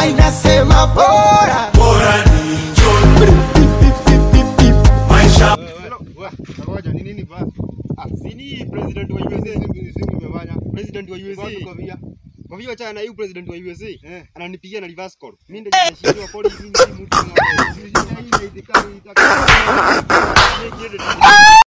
Ainasema bora ni John. Maisha. Kagwanja ni nini ba? Sini president wa USA umefanya. President wa USA. Kwa vile acha na huyu president wa USA ananipigia na reverse call. Mimi ndio ninashindwa polisi mtu